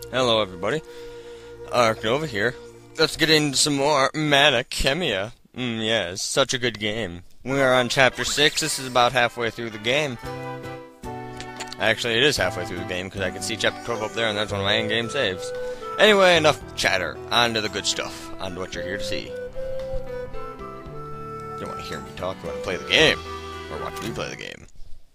Hello everybody, Nova here. Let's get into some more Mana Khemia. Yeah, it's such a good game. We are on chapter 6, this is about halfway through the game. Actually, it is halfway through the game, because I can see chapter 12 up there, and that's one of my in-game saves. Anyway, enough chatter. On to the good stuff. On to what you're here to see. You don't want to hear me talk, you want to play the game. Or watch me play the game.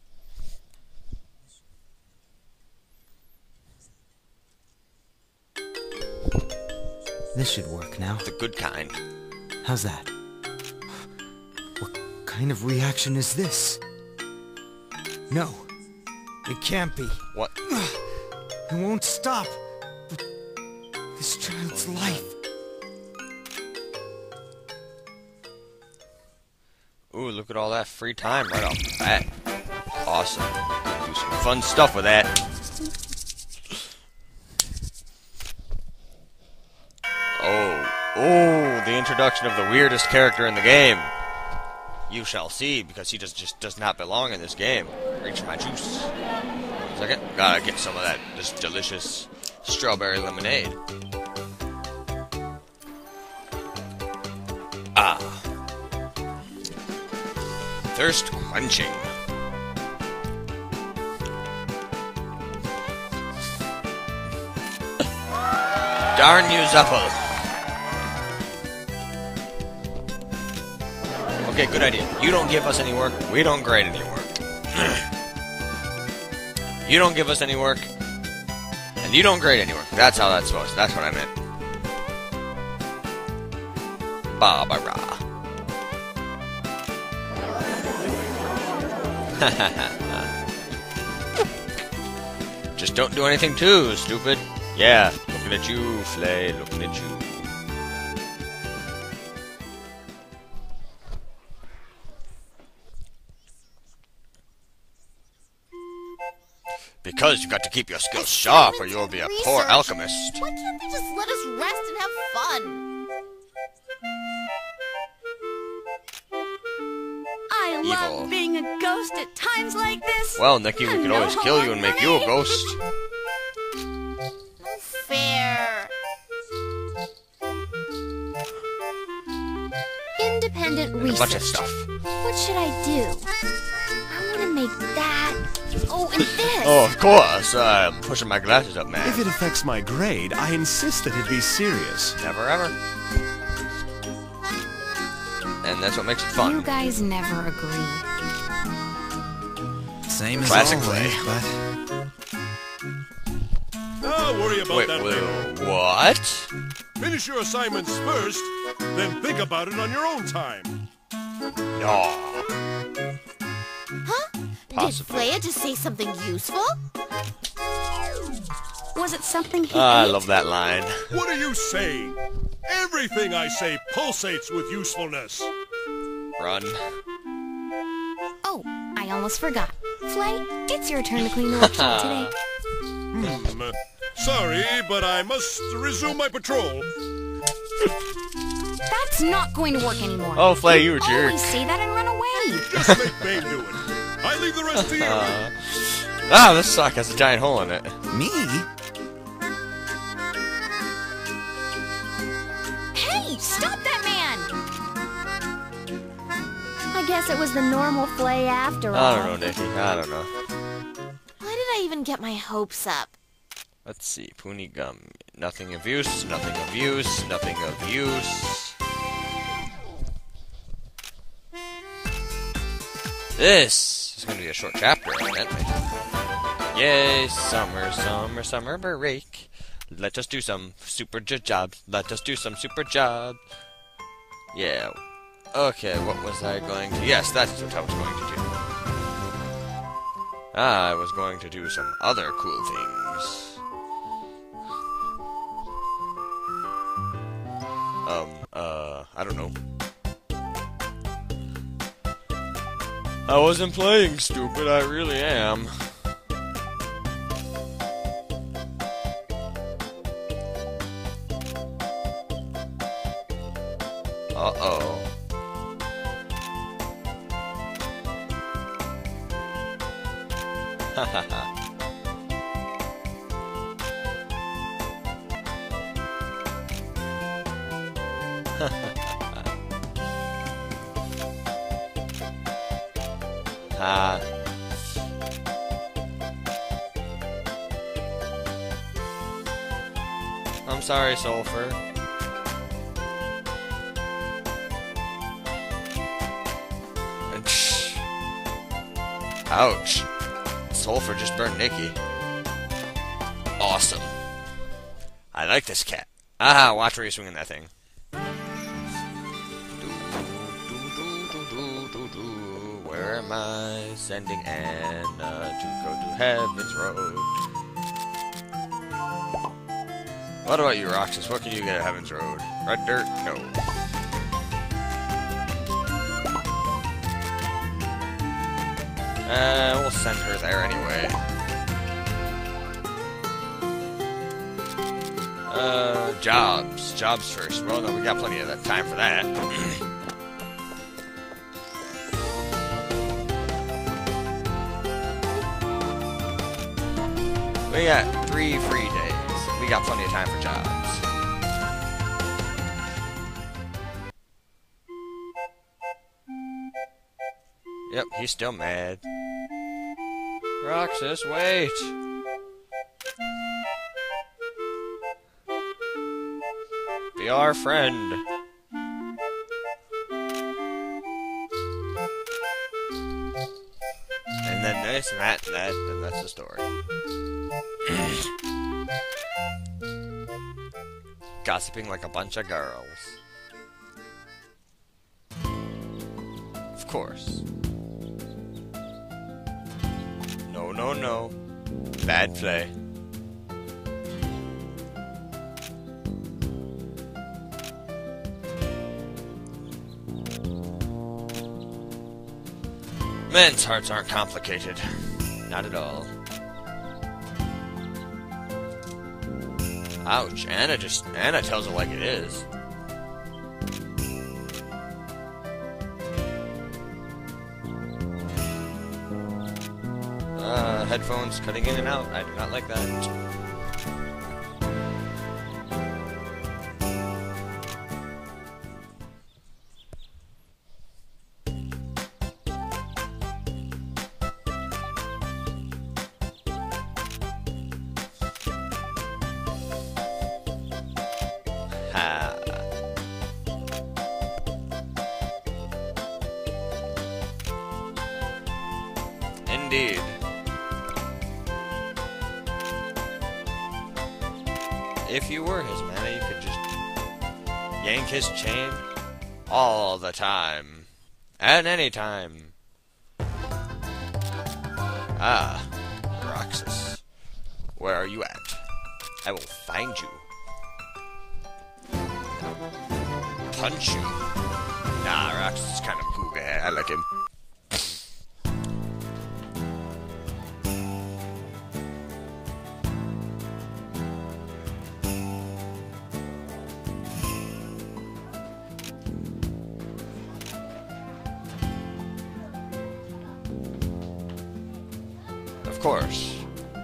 This should work now. The good kind. How's that? What kind of reaction is this? No. It can't be. What? It won't stop. But this child's life. Ooh, look at all that free time right off the bat. Awesome. Do some fun stuff with that. Oh, the introduction of the weirdest character in the game. You shall see, because he just does not belong in this game. Reach my juice. 1 second. Gotta get some of this delicious strawberry lemonade. Ah. Thirst quenching. Darn you, Zuffle. Okay, good idea. You don't give us any work, we don't grade any work. You don't give us any work, and you don't grade any work. That's how that's supposed to. That's what I meant. Barbara. Just don't do anything too stupid. Yeah, looking at you, Flay, looking at you. Because you got to keep your skills sharp or you'll be a poor alchemist. Why can't they just let us rest and have fun? I love being a ghost at times like this. Well, Nikki, we could always kill you and make you a ghost. No fair. Independent research. A bunch of stuff. What should I do? I want to make that. Oh, and this. Oh, of course. I'm pushing my glasses up, man. If it affects my grade, I insist that it be serious. Never ever. And that's what makes it fun. You guys never agree. Same as Classic always, Flay. but... Don't worry about that later. What? Finish your assignments first, then think about it on your own time. No. Huh? Possibly. Did Flaya just say something useful? Was it something he I ate? love that line. What are you saying? Everything I say pulsates with usefulness. Run. Oh, I almost forgot. Flay, it's your turn to clean the workshop today. Sorry, but I must resume my patrol. That's not going to work anymore. Oh, Flay, you a jerk. Always say that and run away. Just let Bane do it. I leave the rest to you. This sock has a giant hole in it. Me? Hey, stop that man! I guess it was the normal Flay after all. I don't know, Nikki. I don't know. Why did I even get my hopes up? Let's see. Puni gum. Nothing of use. Nothing of use. Nothing of use. This is going to be a short chapter, evidently. Yay, summer break. Let us do some super jobs. Let us do some super jobs. Yeah. Okay, what was I going to... Yes, that's what I was going to do. I was going to do some other cool things. I don't know. I wasn't playing, stupid. I really am. Uh-oh. I'm sorry, Sulfur. Ouch. Sulfur just burned Nikki. Awesome. I like this cat. Ah, watch where you're swinging that thing. Where am I sending Anna to go to Heaven's Road? What about you, Roxas? What can you get at Heaven's Road? Red dirt? No. We'll send her there anyway. Jobs. Jobs first. Well, no, we got plenty of that time for that. We got 3 free days. We got plenty of time for jobs. Yep, he's still mad. Roxas, wait! Be our friend. And then this and that and that, and that's the story. Gossiping like a bunch of girls. Of course. No, no, no. Bad play. Men's hearts aren't complicated. Not at all. Ouch, Anna tells it like it is. Headphones cutting in and out. I do not like that. Indeed. If you were his mana, you could just yank his chain all the time. At any time. Ah, Roxas. Where are you at? I will find you. Punch you. Nah, Roxas is kind of cool guy. I like him. Of course.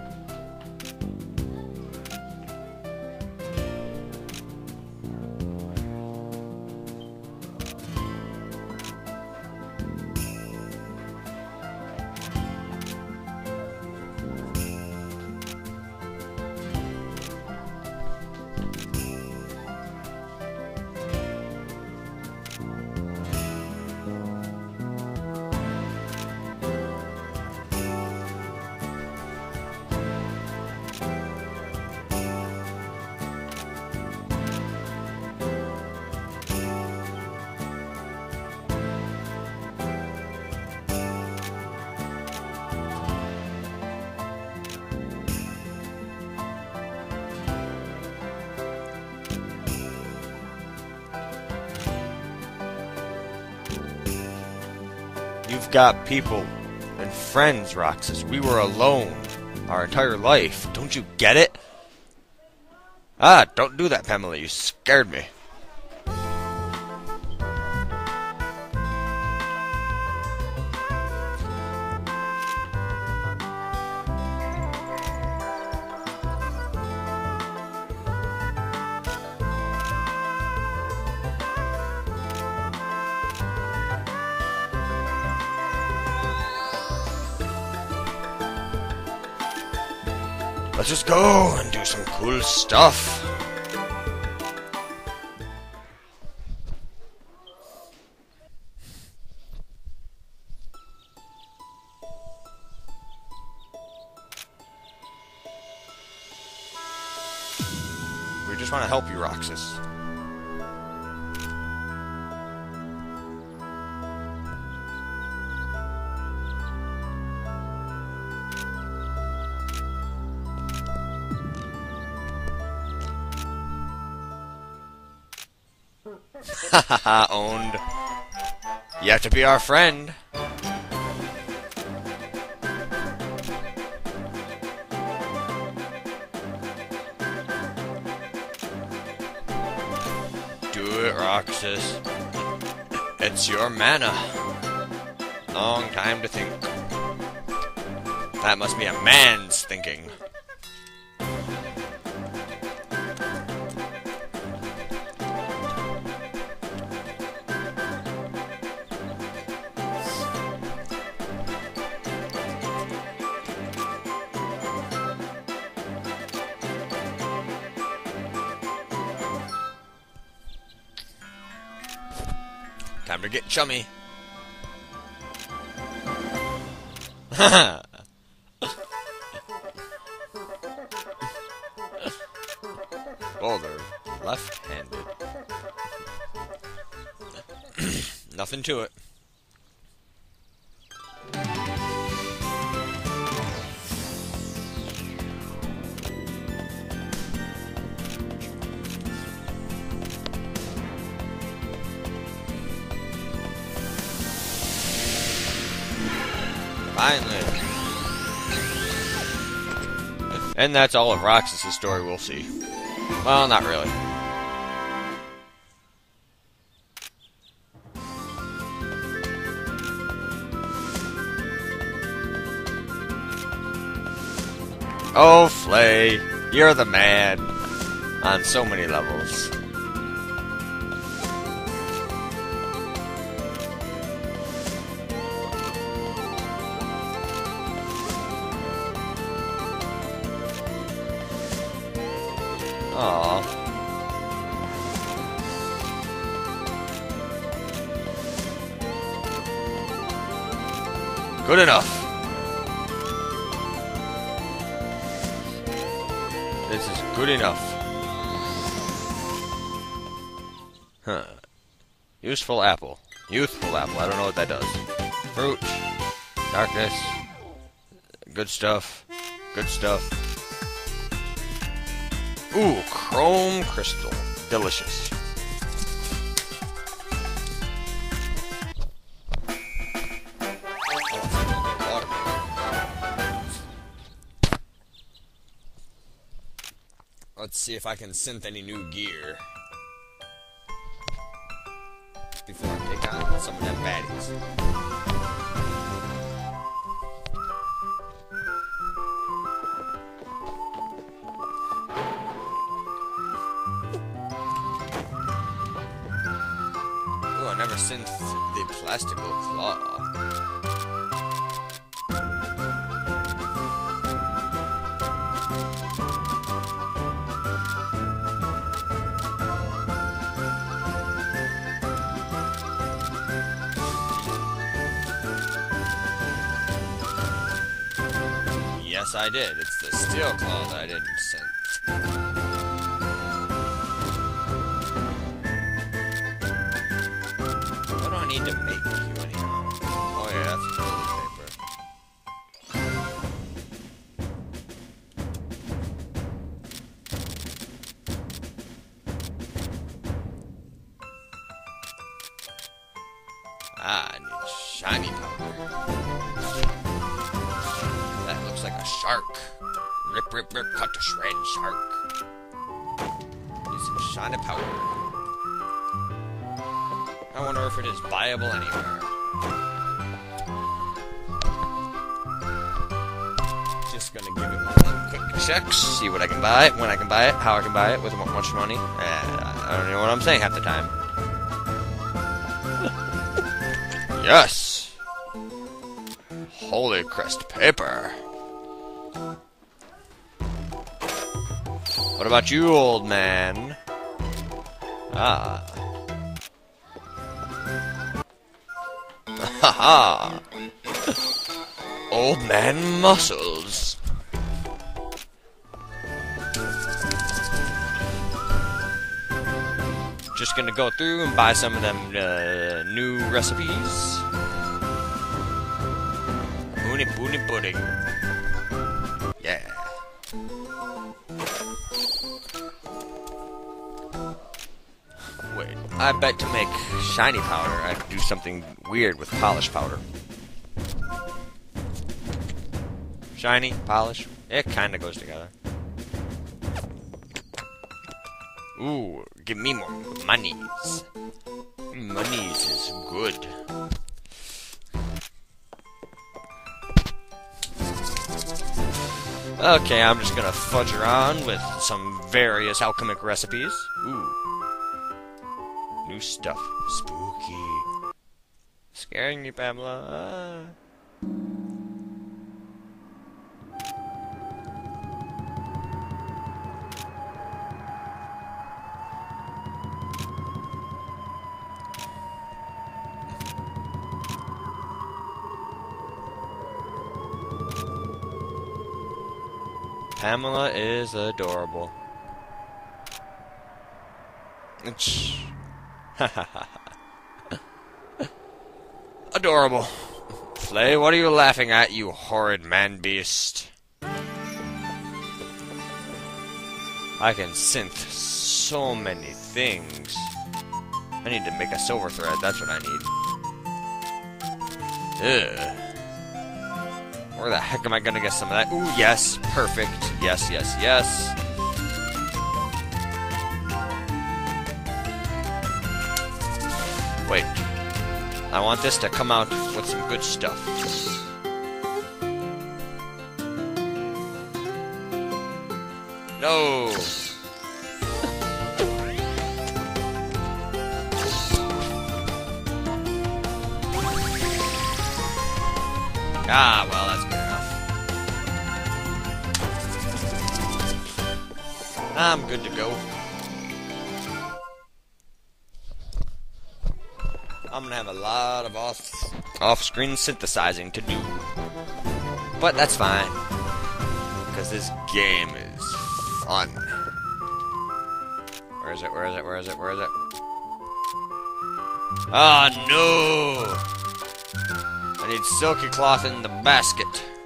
You've got people and friends, Roxas. We were alone our entire life. Don't you get it? Ah, don't do that, Pamela. You scared me. Let's just go and do some cool stuff. We just want to help you, Roxas. Hahaha, owned. You have to be our friend. Do it, Roxas. It's your mana. Long time to think. That must be a man's thinking. Time to get chummy. Oh, they're left-handed. Nothing to it. Finally. And that's all of Roxas' story we'll see. Well, not really. Oh, Flay, you're the man. On so many levels. Aww. Good enough. This is good enough. Huh. Useful apple. Youthful apple. I don't know what that does. Fruit. Darkness. Good stuff. Good stuff. Ooh, chrome crystal. Delicious. Let's see if I can synth any new gear before I take on some of them baddies. Ooh, I never synthed the plastical claw. Yes, I did. It's the steel claw that I didn't synth. What do I need to make you anyhow? Oh yeah, that's toilet paper. Ah, I need shiny powder. That looks like a shark. Rip, rip, rip, cut to shred, shark. Need some shiny powder. I wonder if it is buyable anywhere. Just gonna give it one quick check, see what I can buy, when I can buy it, how I can buy it, with how much money. I don't know what I'm saying half the time. Yes! Holy crest paper. What about you, old man? Ah. Haha. Old man muscles. Just gonna go through and buy some of them new recipes. Boony boony pudding. Yeah. Wait, I bet to make shiny powder, I have to do something weird with polish powder. Shiny, polish, it kinda goes together. Ooh, give me more monies. Monies is good. Okay, I'm just gonna fudge around with some various alchemic recipes. Ooh. New stuff. Spooky. Scaring me, Pamela. Pamela is adorable. Adorable. Flay, what are you laughing at, you horrid man-beast? I can synth so many things. I need to make a silver thread, that's what I need. Ugh. Where the heck am I gonna get some of that? Ooh, yes, perfect. Yes, yes, yes. Wait. I want this to come out with some good stuff. No! Ah, well, that's good enough. I'm good to go. I'm gonna have a lot of off-screen synthesizing to do. But that's fine. Because this game is fun. Where is it? Where is it? Where is it? Where is it? Ah, no! I need silky cloth in the basket.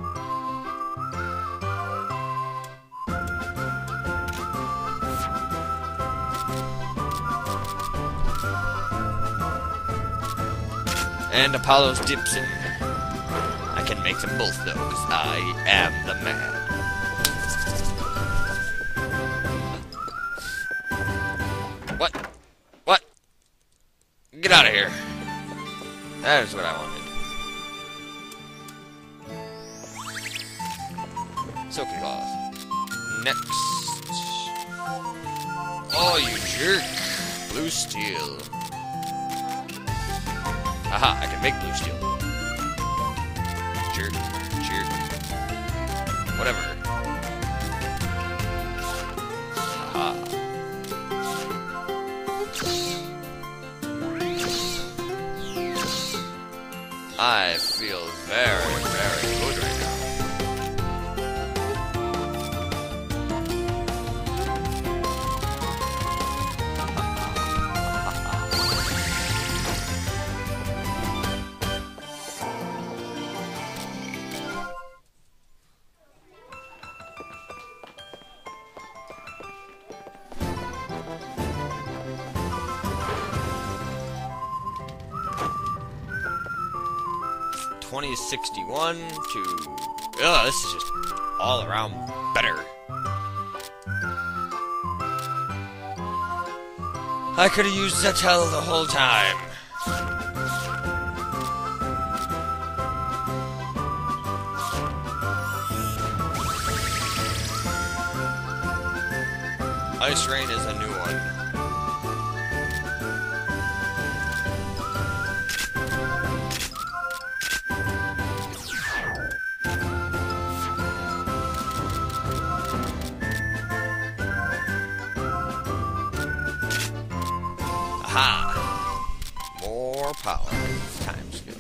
And Apollo's Dipson. I can make them both though, because I am the man. What? What? Get out of here. That is what I wanted. Silky cloth. Next. Oh, you jerk. Blue steel. Aha, I can make blue steel. Jerk. Jerk. Whatever. Aha. I feel very, very good right now. $20.61 to... Ugh, this is just all around better. I could have used Zetel the whole time. Ice Rain is a new one. power. Time skill.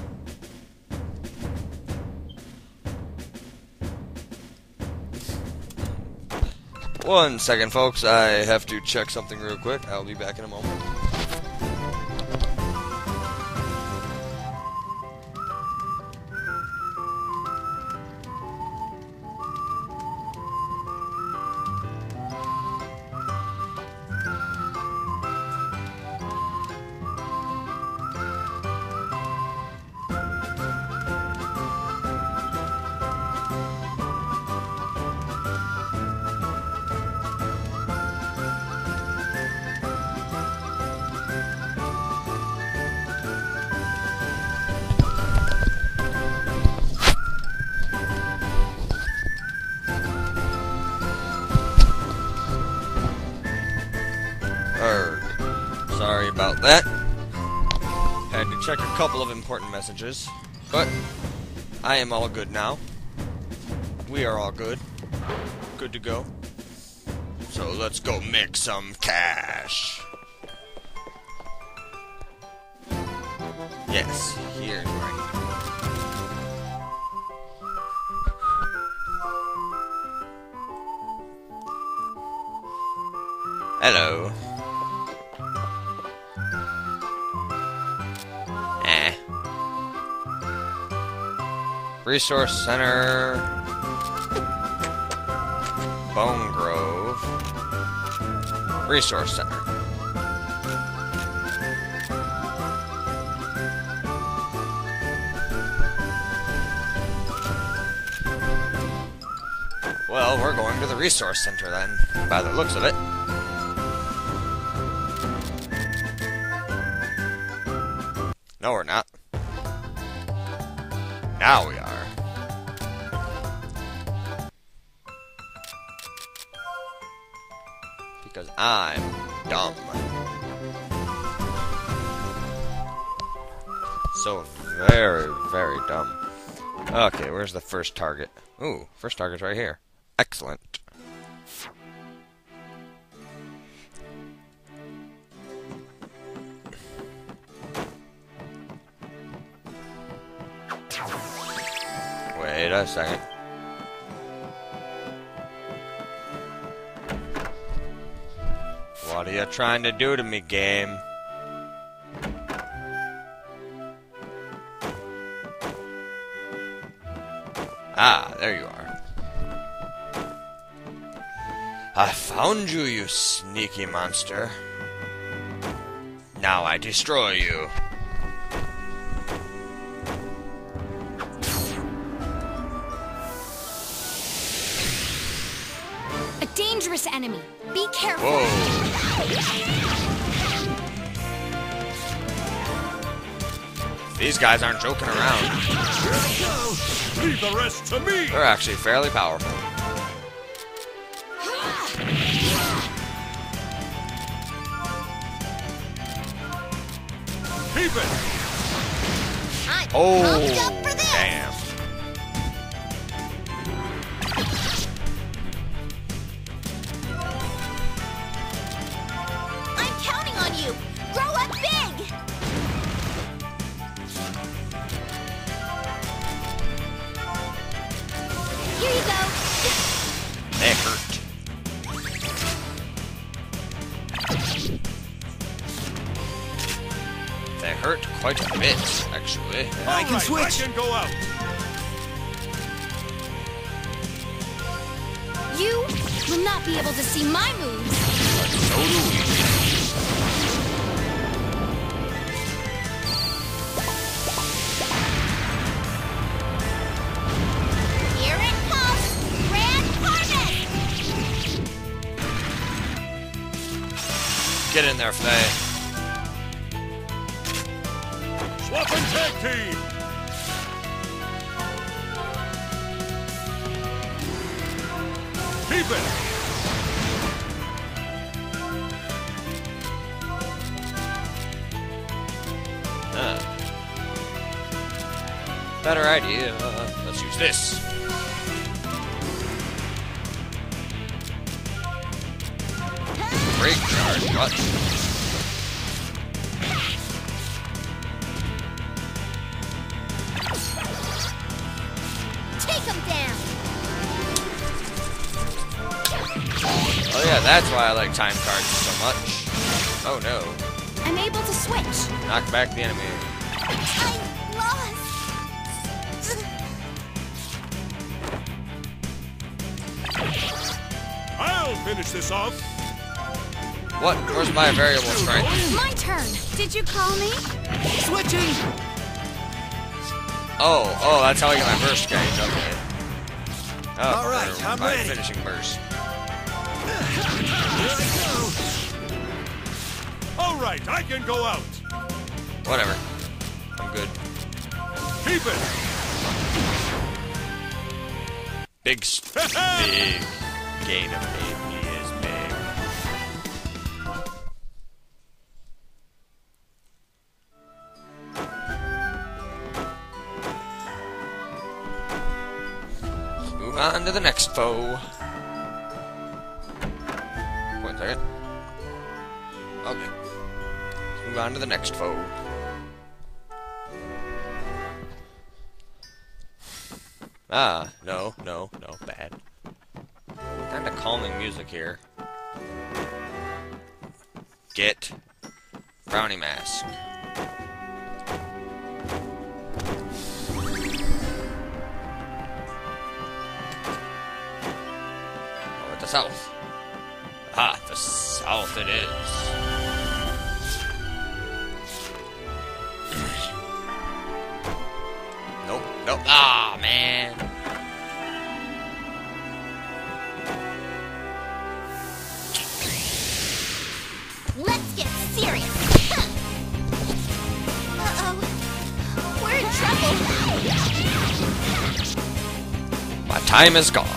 One second, folks. I have to check something real quick. I'll be back in a moment. Sorry about that. Had to check a couple of important messages, but I am all good now. We are all good. Good to go. So let's go make some cash. Yes, here's where I need to go. Hello. Resource Center, Bone Grove, Resource Center. Well, we're going to the Resource Center then, by the looks of it. No, we're not. Now we are. Because I'm dumb. So very, very dumb. Okay, where's the first target? Ooh, first target's right here. Excellent. Wait a second. What are you trying to do to me, game? Ah, there you are. I found you, you sneaky monster. Now I destroy you. A dangerous enemy. Be careful. Whoa. These guys aren't joking around. Leave the rest to me. They're actually fairly powerful. Keep it. I'm Oh, pumped up for this. damn. I'm counting on you. Grow up big. Here you go. They hurt. They hurt quite a bit, actually. I can switch. I can go out. You will not be able to see my moves. So do we. Here it comes. Grand harvest. Get in there, Faye. Swap and tag team. Keep it. Better idea. Let's use this. Break charge. What? Yeah, that's why I like time cards so much. Oh no. I'm able to switch. Knock back the enemy. I lost. I'll finish this off. What? Where's my variable strength? My turn. Did you call me? Switching! Oh, that's how I get my burst gauge. Okay. Oh, All right, I'm my ready. finishing burst. All right, I can go out. Whatever. I'm good. Keep it. Big gain of AP is big. Let's move on to the next foe. Wait a second. Okay. Let's move on to the next foe. Ah, no, bad. Kinda calming music here. Get brownie mask. Over the south. Ah, the south it is. Nope. Ah, man. Let's get serious. Uh-oh. We're in trouble. My time is gone.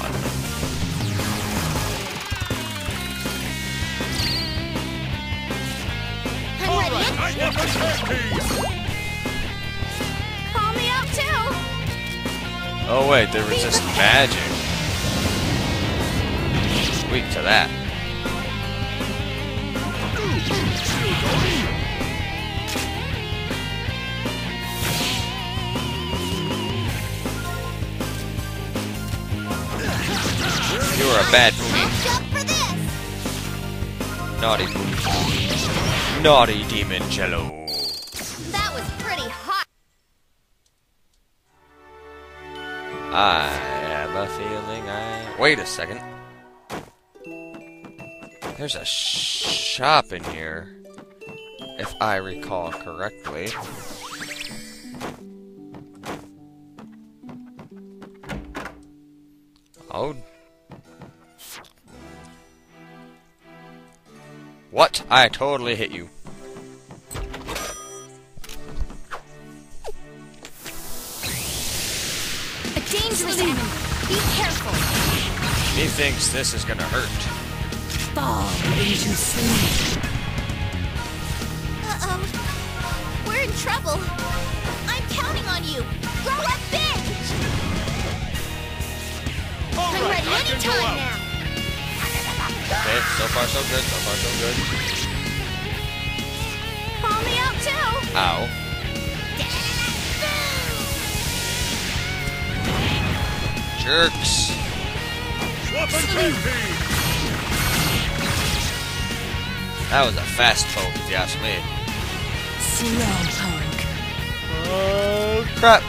I'm All ready. right, I get the tag team. Call me out too. Oh wait, they resist magic. Weak to that. You were a bad booty. Let's go for this. Naughty booty. Naughty demon jello. That was pretty hot. I have a feeling Wait a second. There's a shop in here, if I recall correctly. Oh. What? I totally hit you. A dangerous enemy. Be careful. He thinks this is gonna hurt. Fall into sleep. Uh-oh. We're in trouble. I'm counting on you. Grow up big. All I'm right, ready I can go anytime out. now. Okay, so far so good, so far so good. Call me out too. Ow. Jerks. Swap and tag team. That was a fast poke, if you ask me. Slowpoke. Oh, crap.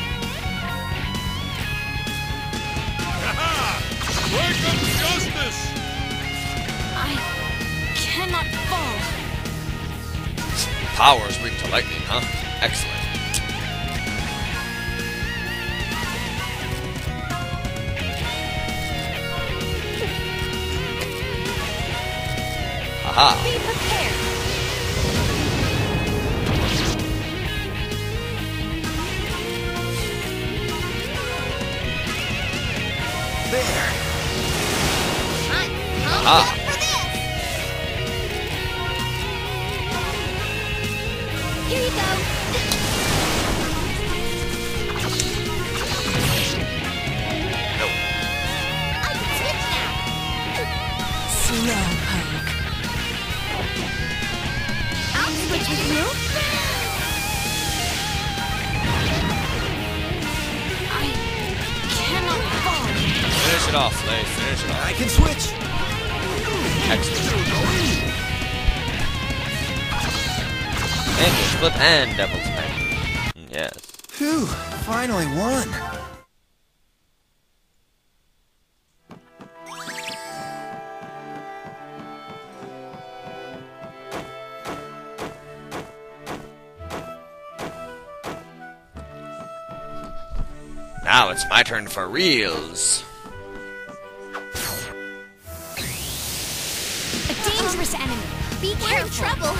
Ha-ha! Work of justice. I cannot fall. Power's weak to lightning, huh? Excellent. Aha. Be prepared. There! I'm pumped Ah. up for this. Here you go. Nope. I can switch now. Slowpoke. I'll switch with you. I cannot fall. Finish it off, Lay. Finish it I off. can switch! Excellent. Angel flip and devil's magic. Yes. Phew, finally won. Now it's my turn for reals. A dangerous enemy. Be careful. We're in trouble.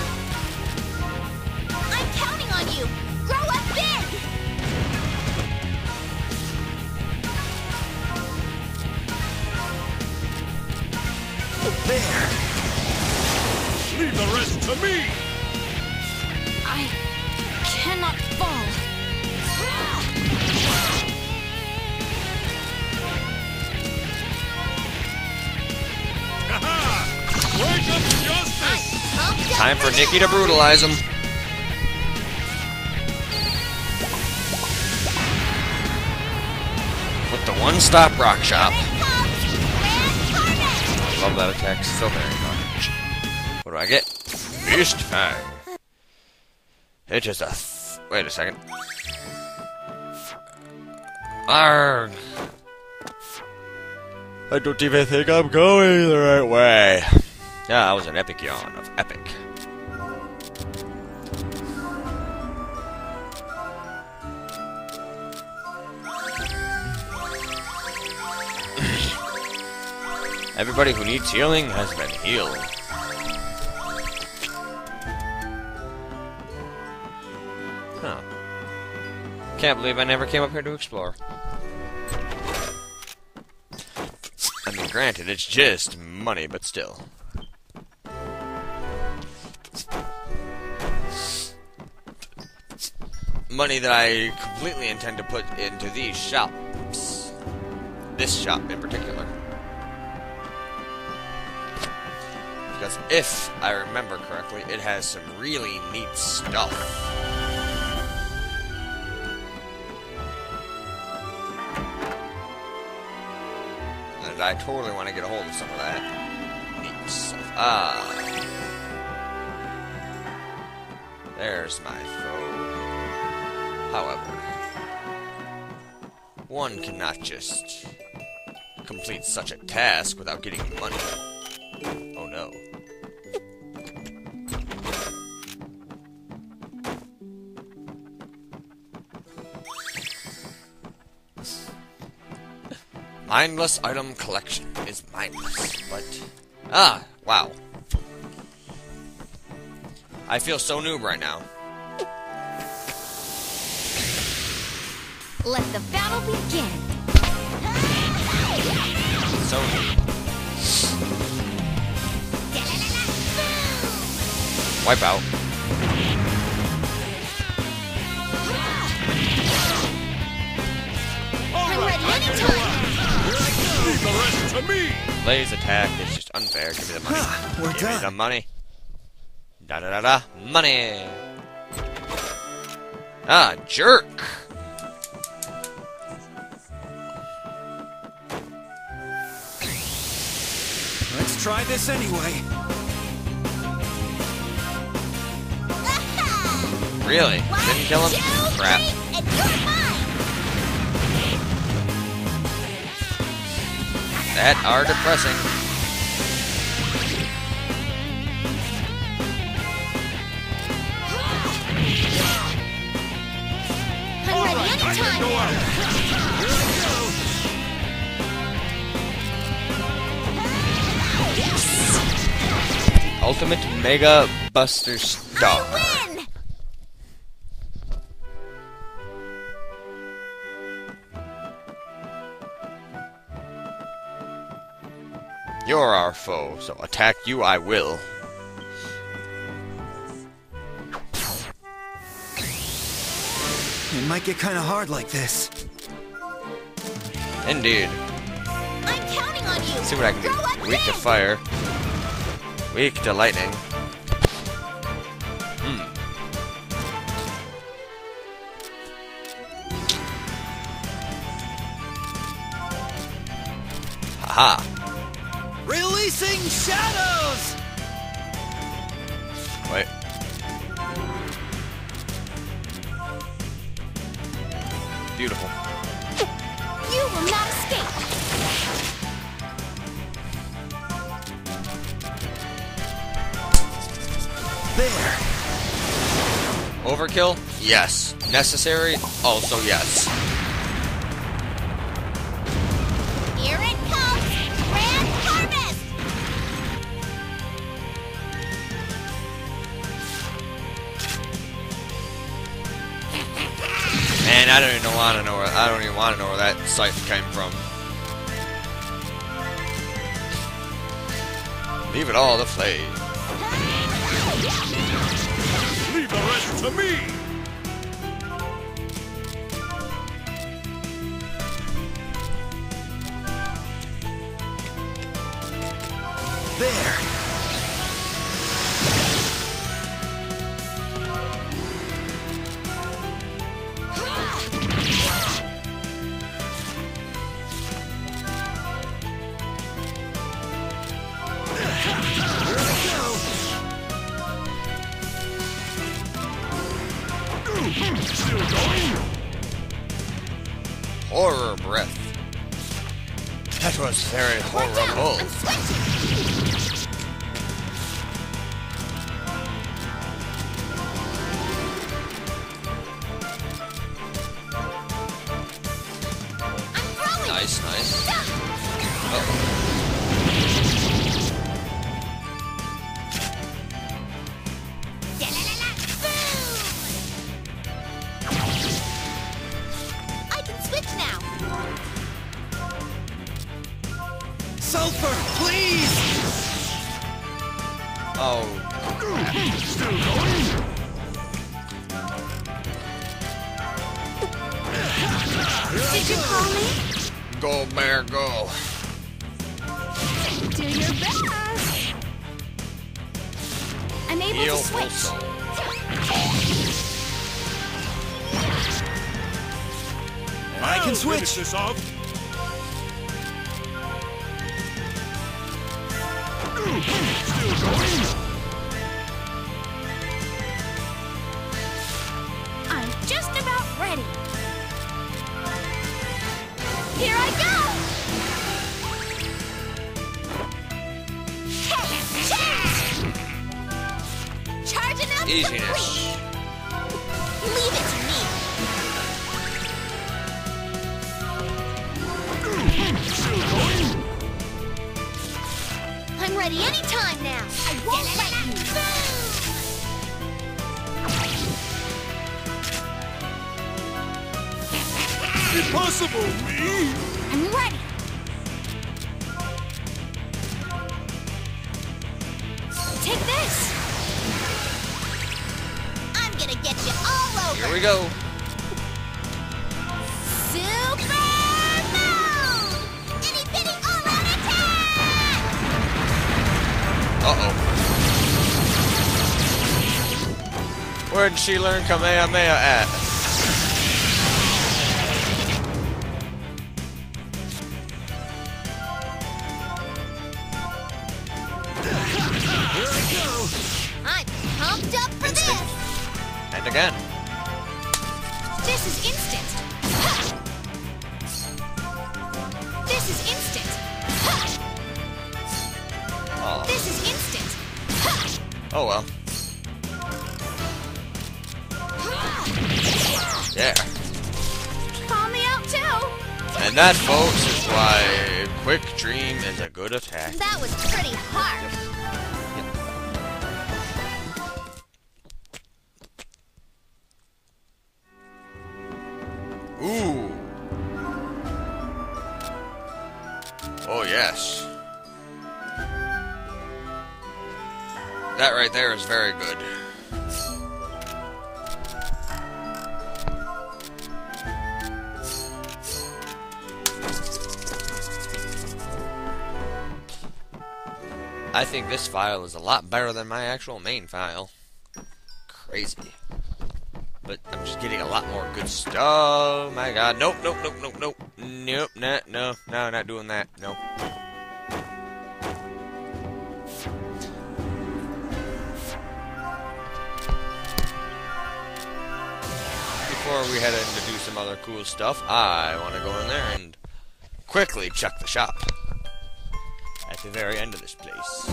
I'm counting on you. Grow up big. There. Leave the rest to me! I cannot fall. Ha-ha! Wake up justice! Time for Nikki to brutalize him. With the one-stop rock shop. Love that attack so very much. What do I get? Beast Fang. It's just a... wait a second. Arrgh. I don't even think I'm going the right way. Yeah, that was an epic yawn of epic. Everybody who needs healing has been healed. Huh. Can't believe I never came up here to explore. I mean, granted, it's just money, but still. Money that I completely intend to put into these shops. This shop in particular. Because if I remember correctly, it has some really neat stuff. And I totally want to get a hold of some of that neat stuff. Ah. There's my foe. However, one cannot just complete such a task without getting money. Oh no. Mindless item collection is mindless, but... ah, wow. I feel so noob right now. Let the battle begin. So noob. Wipe out. I'm ready anytime. Leave the rest to me! Blaze attack is just unfair. Give me the money. We're Give me done. the money. Da da da da. Money. Ah, jerk. Let's try this anyway. Really? Didn't kill him? 1, 2, Crap. 3, and you're mine. That are depressing. I'm ready anytime. Go out! Ultimate Mega Buster Star. Win. You're our foe, so attack you I will. It might get kind of hard like this. Indeed. I'm counting on you. Let's see what I can Grow up do. Weak to big. fire. Weak to lightning. Haha. Really? Releasing shadows! Wait. Beautiful. You will not escape. There. Overkill? Yes. Necessary? Also yes. Here it comes! Grand Harvest! Man, I don't even want to know where that sight came from. Leave it all to Flay. Leave the rest to me! There. Still going? Horror breath. That was very Watch out! horrible. I'm switching! I'm throwing! Nice, nice. Duh! Da-la-la-la! Boom! I can switch now! Sulfur, please! Oh, Still going? Did you call me? go bear, go. Do your best! I'm able Heal to switch. also. I can I'll switch. finish this off. Still going? I'm just about ready. Here I go! Charging up Easiness. complete. Leave it to me. Still going? I'm ready anytime now. I won't let you. Impossible, me! I'm ready. Take this. I'm gonna get you all over. Here we go. Super move! Itty bitty all-out attack! Uh-oh. Where did she learn Kamehameha at? I'm pumped up for Instinct. this. And again. This is instant. Ha! This is instant. Ha! Oh, This is instant. Ha! oh well. Yeah. Call me out too. And that, folks, is why Quick Dream is a good attack. That was pretty hard. Ooh. Oh, yes. That right there is very good. I think this file is a lot better than my actual main file. Crazy. But I'm just getting a lot more good stuff. Oh my god. Nope, nope, nope, nope, nope. Nope, no, not doing that. Nope. before we head in to do some other cool stuff, I want to go in there and quickly check the shop. At the very end of this place.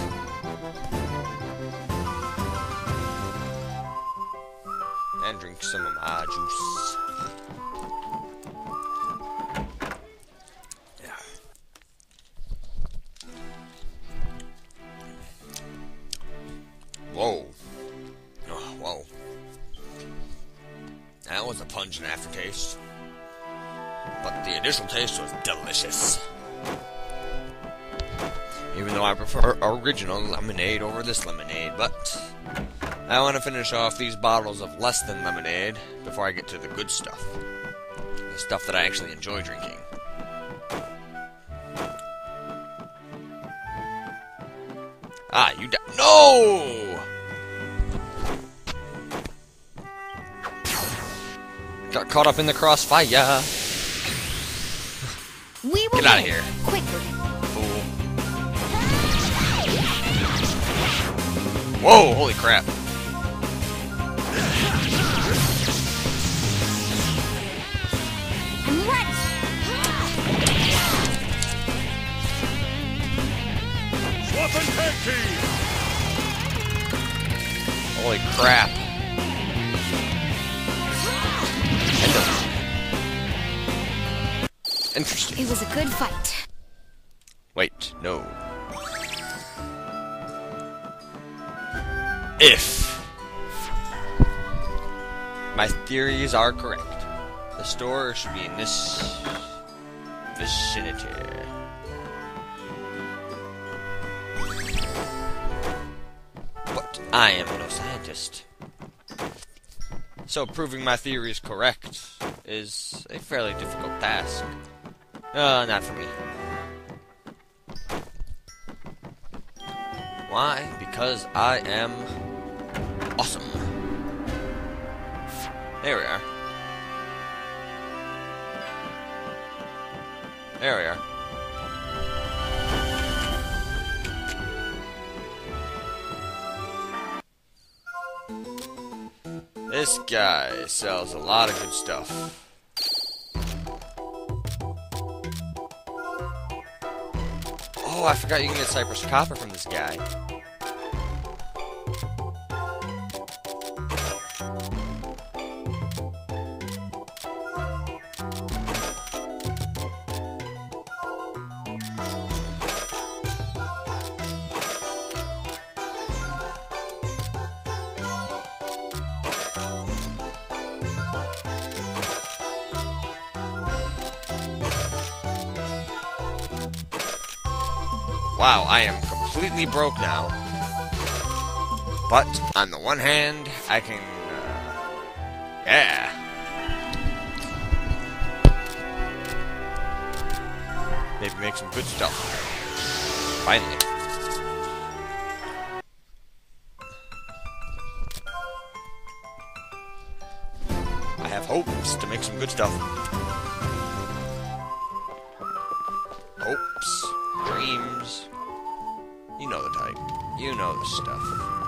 And drink some of my juice. Yeah. Whoa. Oh, whoa. That was a pungent aftertaste. But the initial taste was delicious. Even though I prefer original lemonade over this lemonade, but I want to finish off these bottles of less than lemonade before I get to the good stuff. The stuff that I actually enjoy drinking. Ah, you no! Got caught up in the crossfire. We will Get out of here. Quickly. Fool. Whoa, holy crap. I'm ready. Swap and tag team! Holy crap. Interesting. It was a good fight. Wait, no. If my theories are correct, the store should be in this vicinity. But I am no scientist. So proving my theory is correct is a fairly difficult task. Not for me. Why? Because I am awesome. There we are. There we are. This guy sells a lot of good stuff. Oh, I forgot you can get Cypress Copper from this guy. Wow, I am completely broke now. But, on the one hand, I can, yeah. Maybe make some good stuff. Finally. I have hopes to make some good stuff. Hopes. Dreams. You know the type. You know the stuff.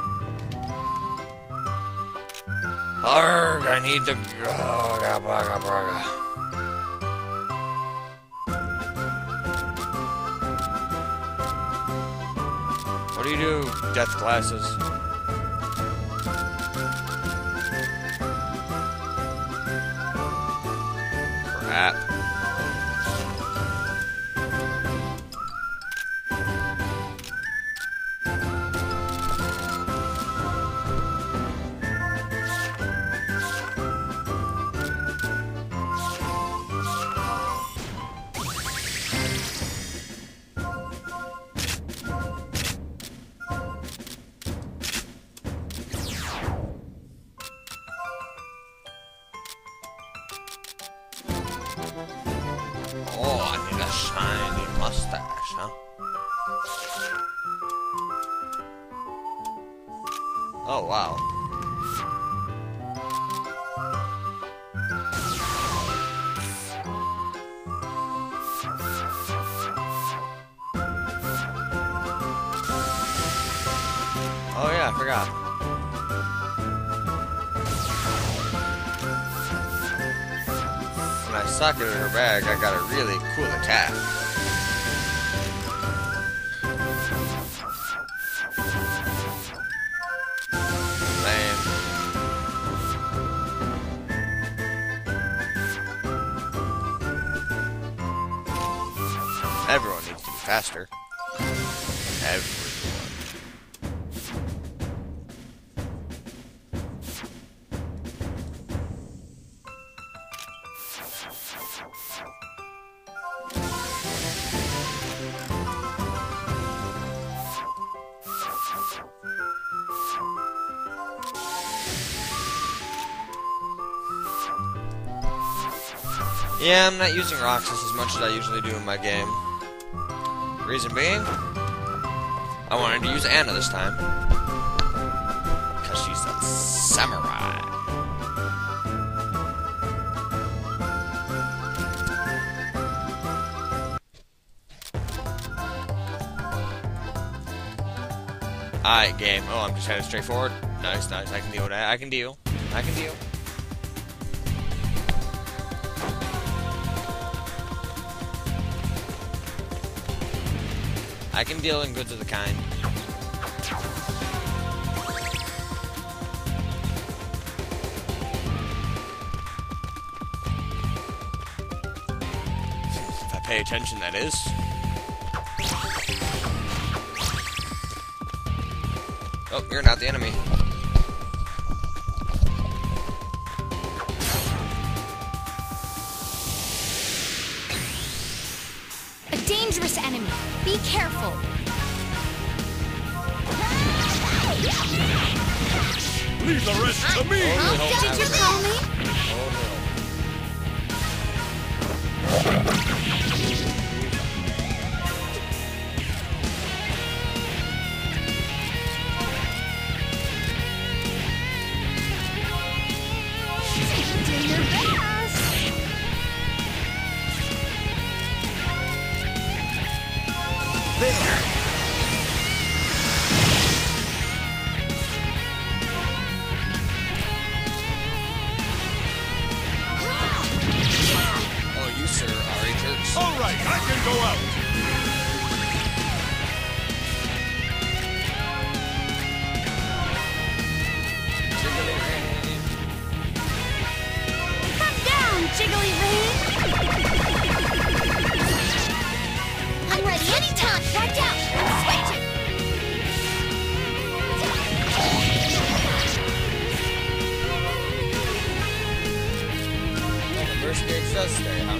Arrgh, I need to go. What do you do, death glasses? Crap. Oh, I need a shiny mustache, huh? Oh, wow. Oh, yeah, I forgot. when I sock it in her bag, I got a really cool attack. Man. Everyone needs to be faster. Everyone. Yeah, I'm not using Roxas as much as I usually do in my game. Reason being, I wanted to use Anna this time. Because she's a samurai. Alright, game. Oh, I'm just headed straight forward. Nice, nice. I can deal with that. I can deal. I can deal. I can deal in goods of the kind. If I pay attention, that is. Oh, you're not the enemy. A dangerous enemy. Be careful. Leave the rest to me! Did you call me? Do your best. There! Oh, you, sir, are a jerk. All right, I can go out. Come down, Jiggly Rain. I'm ready anytime. Watch out. I'm switching. Well, the first gate does stay, huh?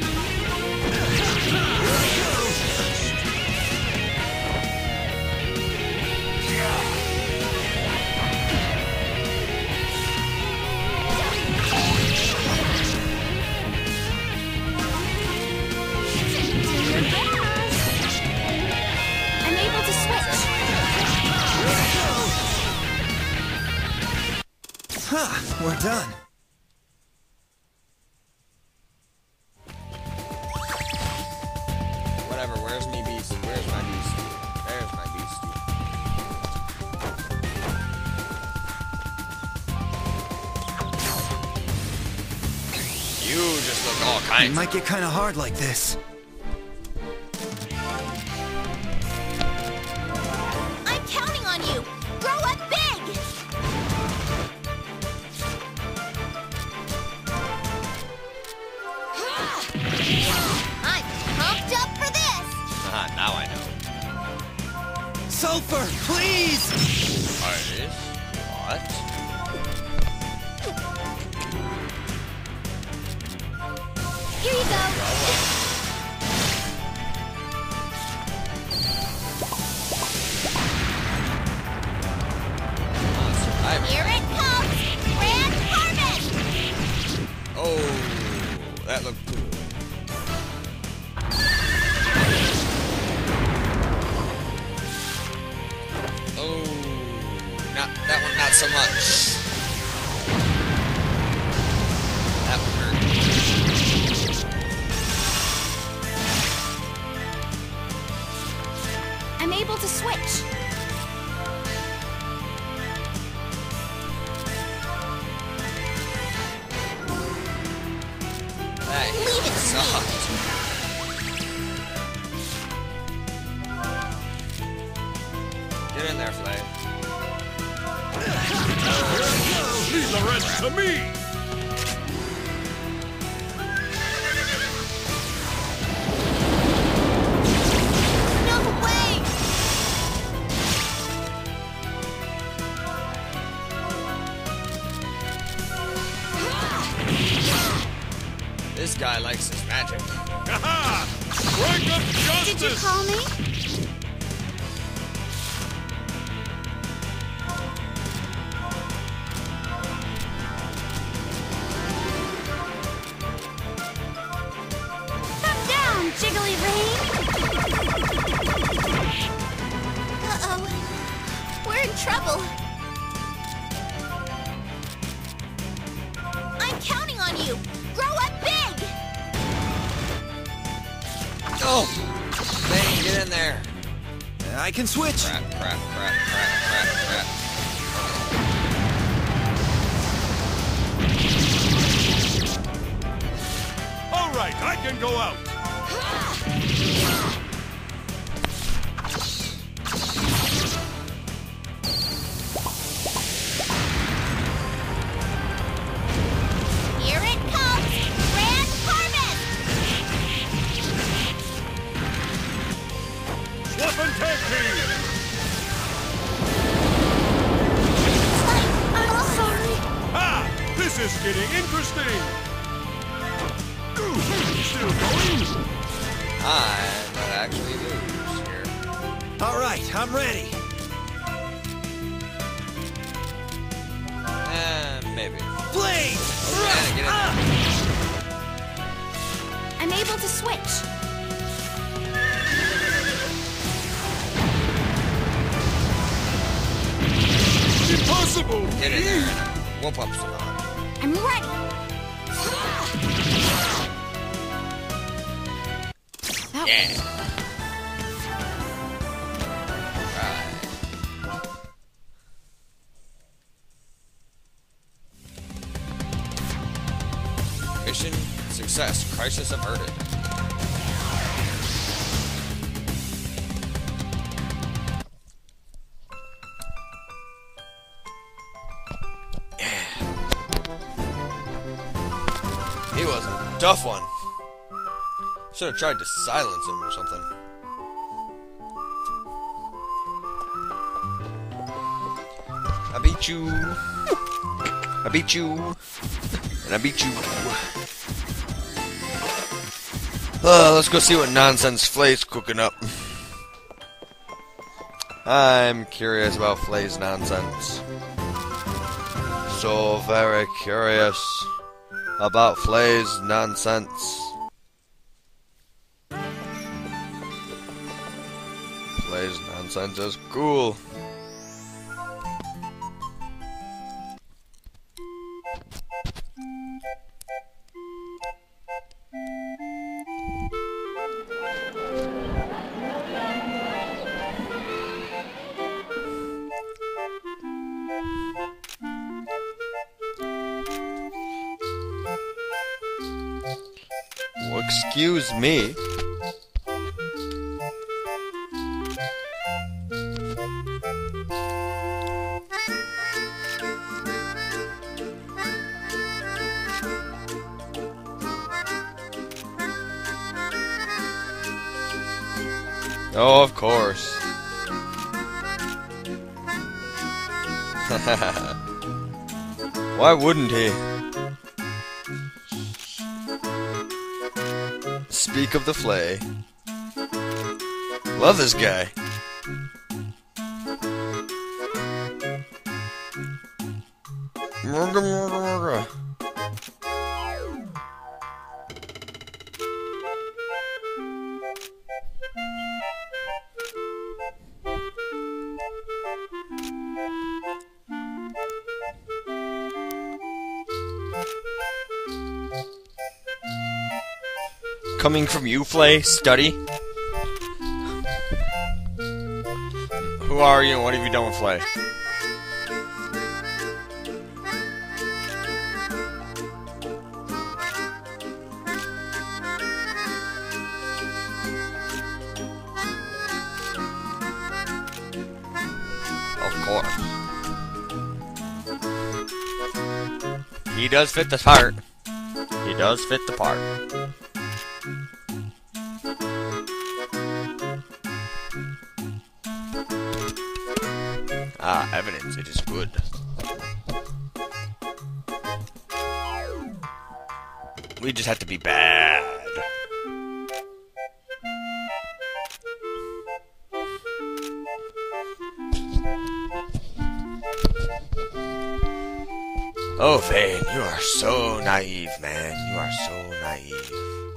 Do your best. I'm able to switch. Huh, we're done. Whatever, where's me beast? Where's my beast? There's my beast. You just look all It kinds. might get kind of hard like this. I'm counting on you. Grow up big. I'm pumped up for this. Ah, now I know. Sulfur, please! Artist? What? Here you go. Here it comes. Grand Harvest. Oh, that looked cool. Oh, not that one, not so much. That one hurt. I'm able to switch. Hey. Leave it Leave the rest to me! No way! This guy likes his magic. Ha-ha! Strike of justice! Did you call me? Come down, Jiggly Rain! Uh-oh. We're in trouble. I'm counting on you! Grow up big! Oh! Bang, get in there! I can switch. Crap, crap, crap, crap, crap, crap. All right, I can go out. Here it comes! Grand Harvest! Swap and tag team! I'm sorry. Ha! This is getting interesting! Still going? I might actually lose here. All right, I'm ready. Maybe. Blades! Yeah, get in there. I'm able to switch. Impossible! Get in there. Whoop up some on. I'm ready. That Yeah. was- Right. Mission success. Crisis averted. He was a tough one. Should have tried to silence him or something. I beat you. I beat you. And I beat you. Let's go see what nonsense Flay's cooking up. I'm curious about Flay's nonsense. So very curious about Flay's nonsense. Flay's nonsense is cool. Well, excuse me. Oh, of course. Why wouldn't he? Speak of the Flay. Love this guy. Murga, murga, murga. Coming from you, Flay, study. Who are you and what have you done with Flay? Of course. He does fit the part. He does fit the part. Ah, evidence. It is good. We just have to be bad. Oh, Vane, you are so naive, man. You are so naive.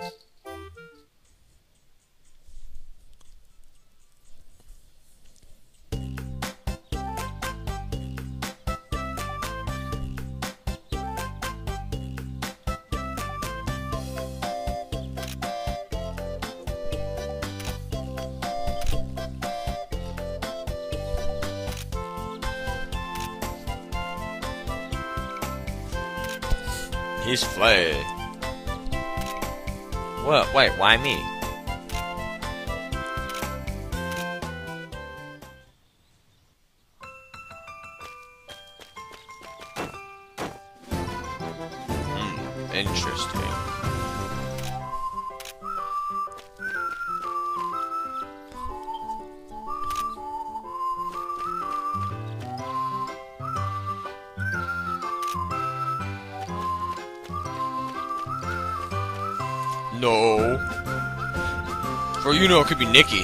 He's Flay. What? Wait, why me? Interesting. No. For you know, it could be Nikki.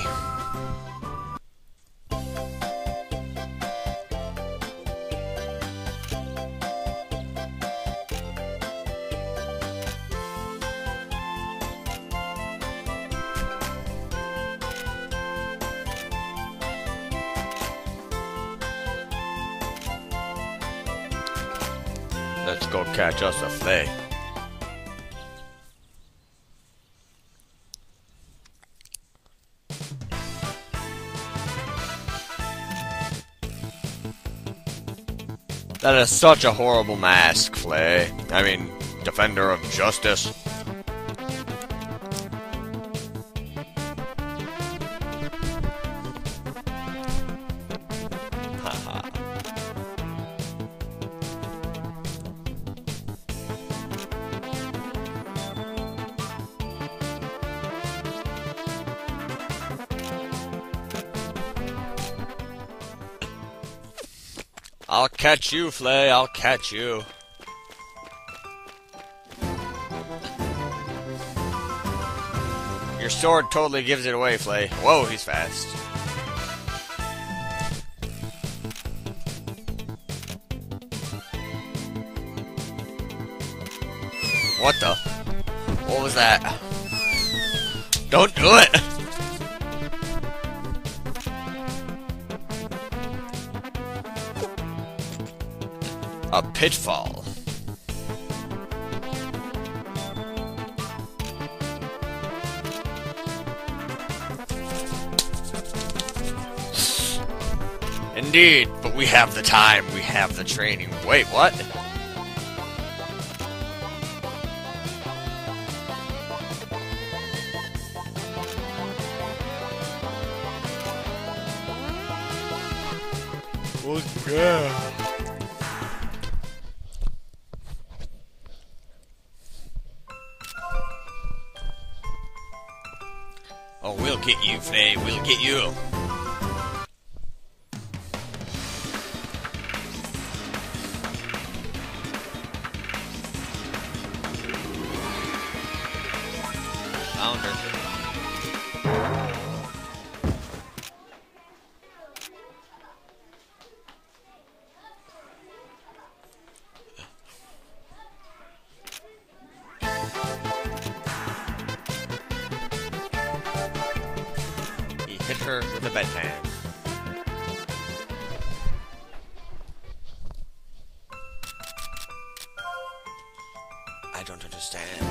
Let's go catch us a Flay. That is such a horrible mask, Flay. I mean, defender of justice. Haha. I'll catch you, Flay. I'll catch you. Your sword totally gives it away, Flay. Whoa, he's fast. What the? What was that? Don't do it! A pitfall. Indeed, but we have the time, we have the training. Wait, what? Well, yeah. Oh, we'll get you, Flay. We'll get you. Found her. Hit her with a bedpan. I don't understand.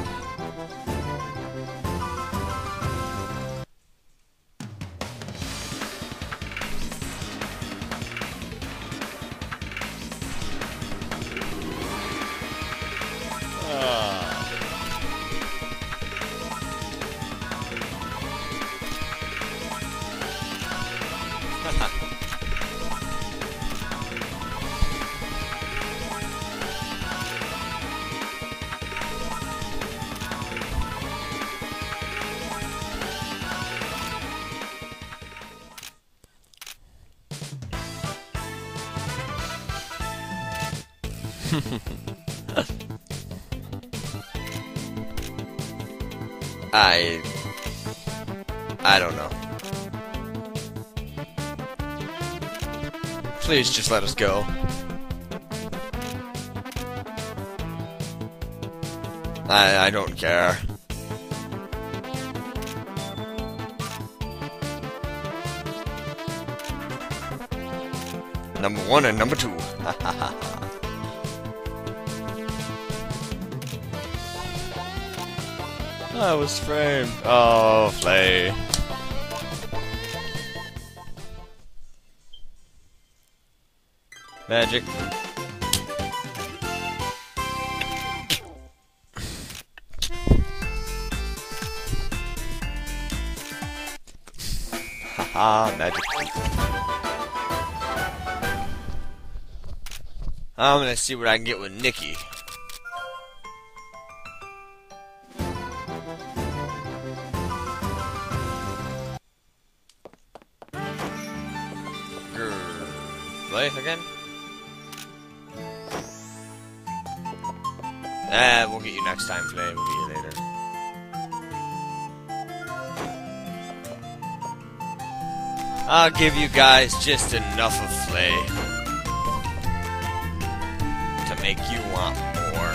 I don't know. Please just let us go. I don't care. Number 1 and number 2. I was framed. Oh, Flay. Magic. Haha, magic. I'm gonna see what I can get with Nikki. Play again? We'll get you next time, Flay. We'll get you later. I'll give you guys just enough of Flay to make you want more.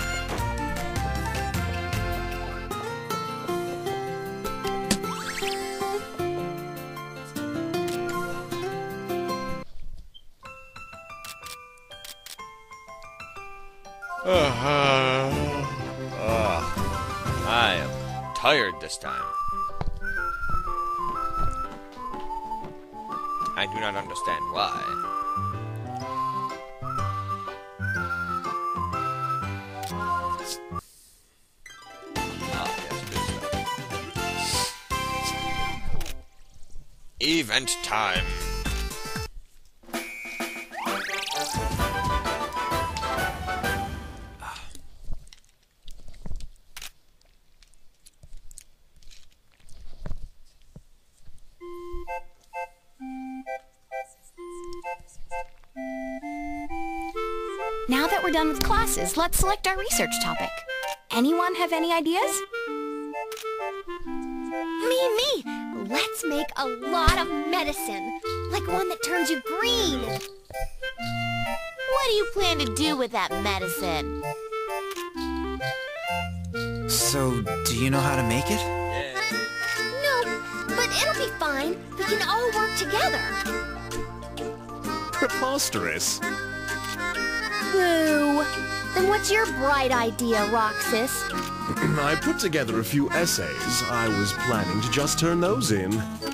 I am tired this time. I do not understand why. Ah, yes, good stuff. Event time. Now that we're done with classes, let's select our research topic. Anyone have any ideas? Me! Let's make a lot of medicine, like one that turns you green. What do you plan to do with that medicine? So, do you know how to make it? No, but it'll be fine. We can all work together. Preposterous. Boo! Then what's your bright idea, Roxas? I put together a few essays. I was planning to just turn those in.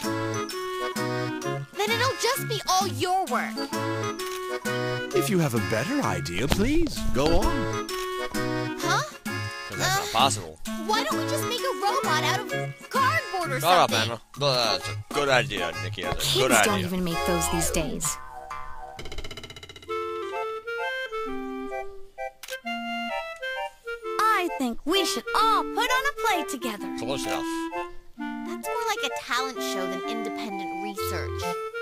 Then it'll just be all your work. If you have a better idea, please, go on. Huh? Because that's not possible. Why don't we just make a robot out of cardboard or Shut up, something? Anna. That's a good idea, Nikki. That's a good Kids idea. don't even make those these days. I think we should all put on a play together. Close enough. That's more like a talent show than independent research.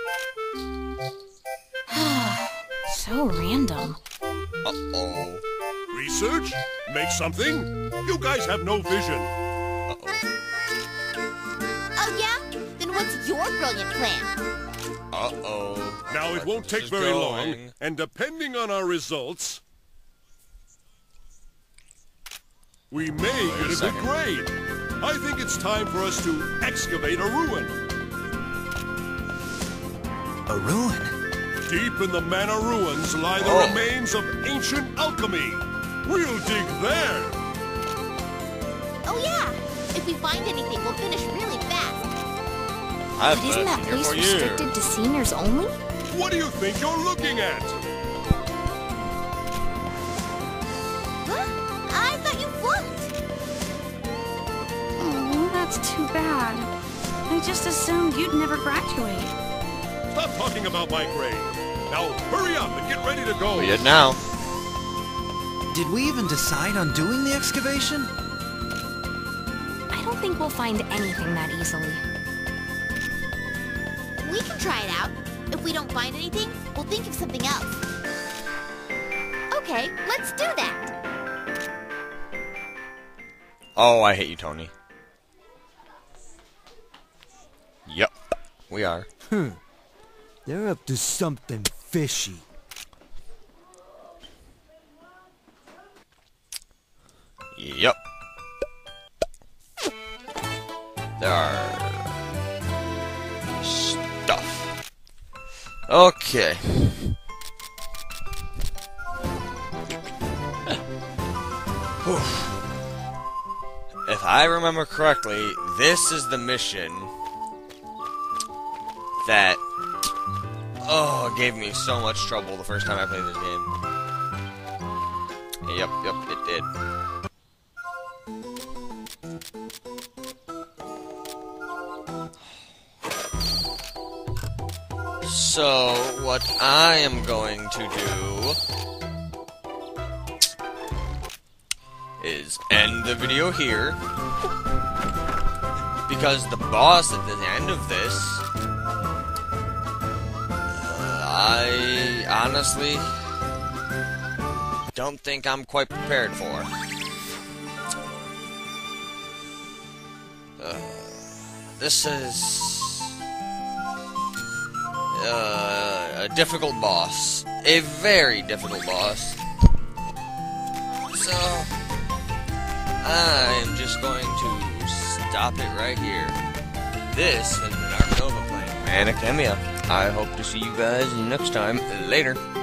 So random. Uh-oh. Research? Make something? You guys have no vision. Uh-oh. Oh yeah? Then what's your brilliant plan? Uh-oh. Now, it won't This take is very long, going. and depending on our results, we may Wait a get a good second. grade. I think it's time for us to excavate a ruin. A ruin? Deep in the Mana ruins lie the Oh. remains of ancient alchemy. We'll dig there. Oh yeah! If we find anything, we'll finish really fast. I've But isn't been that here place for years. restricted to seniors only? What do you think you're looking at? Huh? I thought you flunked. Oh, that's too bad. I just assumed you'd never graduate. Stop talking about my grade. Now, hurry up and get ready to go. We did now. Did we even decide on doing the excavation? I don't think we'll find anything that easily. We can try it out. If we don't find anything, we'll think of something else. Okay, Okay, let's do that. Oh, I hate you, Tony. Yep, we are. They're up to something fishy. Yep. There are stuff. Okay. If I remember correctly, this is the mission that gave me so much trouble the first time I played this game. Yep, it did. So, what I am going to do is end the video here, because the boss at the end of this, I honestly don't think I'm quite prepared for. This is a difficult boss. A very difficult boss. So, I am just going to stop it right here. This has been Ark Nova playing Mana Khemia. I hope to see you guys next time. Later.